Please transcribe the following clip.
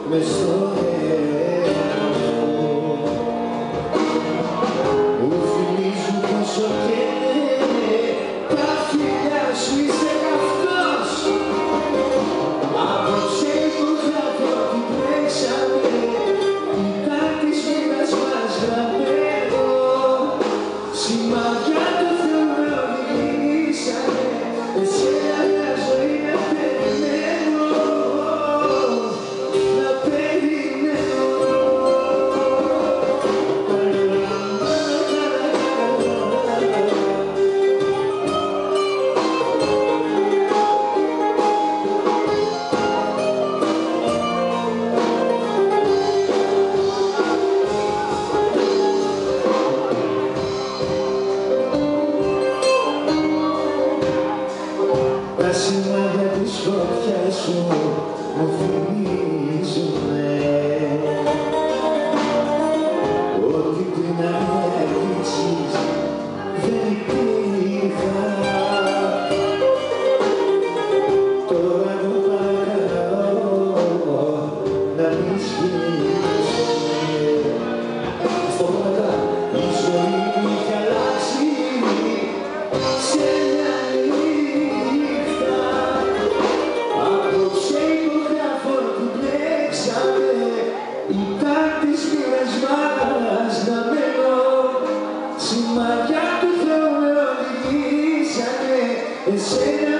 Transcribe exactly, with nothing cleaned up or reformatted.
μες στο αίμα μου θυμίζουν πόσο καίνε τα φιλιά σου, είσαι καυτός. Απόψε υπογράφω ότι τρέξαμε, κοιτά της μοίρας μας γραμμένο, σημάδια του Θεού με οδηγήσανε, εσένα μια ζωή να περιμένω, να περιμένω. Τα σημάδια της φωτιάς σου μου θυμίζουνε ότι πριν να με αγγίξεις δεν υπήρχα. Τώρα εγώ παρακαλώ να μη σβήσεις. Στο πάντα η ζωή μου είχε αλλάξει σε μια νύχτα. Απόψε υπογράφω ότι μπλέξαμε, υπά της μοίρας μας να μένω, σημάδια του Θεού με οδηγήσανε, εσένα